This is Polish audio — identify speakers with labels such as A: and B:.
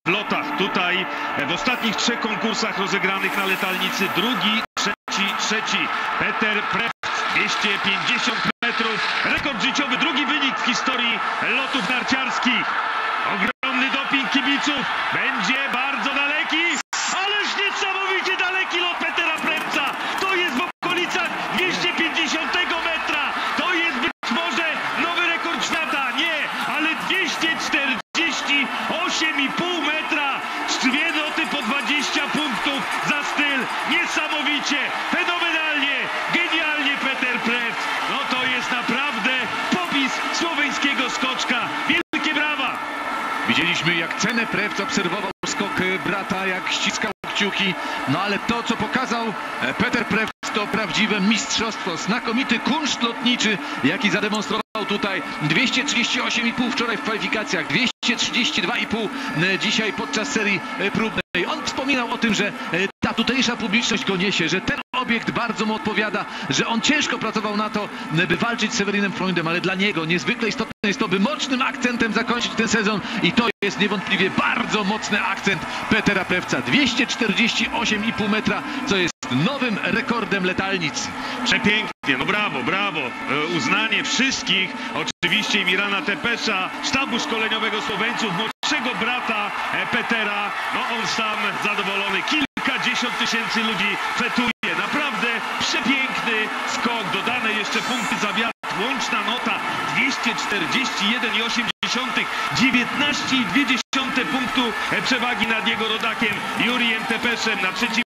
A: w lotach. Tutaj w ostatnich 3 konkursach rozegranych na letalnicy drugi, trzeci. Peter Prewc, 250 metrów. Rekord życiowy, drugi wynik w historii lotów narciarskich. Ogromny doping kibiców. Będzie bardzo daleki. Ależ niesamowicie daleki lot Petera Prewca. To jest w okolicach 250 metra. To jest być może nowy rekord świata. Nie, ale 248,5 metra. 2 loty po 20 punktów za styl. Niesamowicie, fenomenalnie, genialnie Peter Prewc. No to jest naprawdę popis słoweńskiego skoczka. Wielkie brawa!
B: Widzieliśmy, jak cenę Prewc obserwował skok brata, jak ściskał kciuki. No ale to, co pokazał Peter Prewc, to prawdziwe mistrzostwo. Znakomity kunszt lotniczy, jaki zademonstrował tutaj. 238,5 wczoraj w kwalifikacjach, 232,5 dzisiaj podczas serii próbnej. On wspominał o tym, że ta tutejsza publiczność go niesie, że ten obiekt bardzo mu odpowiada, że on ciężko pracował na to, by walczyć z Severinem Freundem, ale dla niego niezwykle istotne jest to, by mocnym akcentem zakończyć ten sezon i to jest niewątpliwie bardzo mocny akcent Petera Prewca. 248,5 metra, co jest nowym rekordem letalnic.
A: Przepięknie, no brawo, brawo. Uznanie wszystkich, oczywiście i Mirana Tepesza, sztabu szkoleniowego Słoweńców, młodszego brata Petera. No on sam zadowolony. Kilkadziesiąt tysięcy ludzi fetuje. Naprawdę przepiękny skok. Dodane jeszcze punkty za wiatr. Łączna nota 241,8. 19,2 punktu przewagi nad jego rodakiem Jurijem Tepeszem. Na trzecim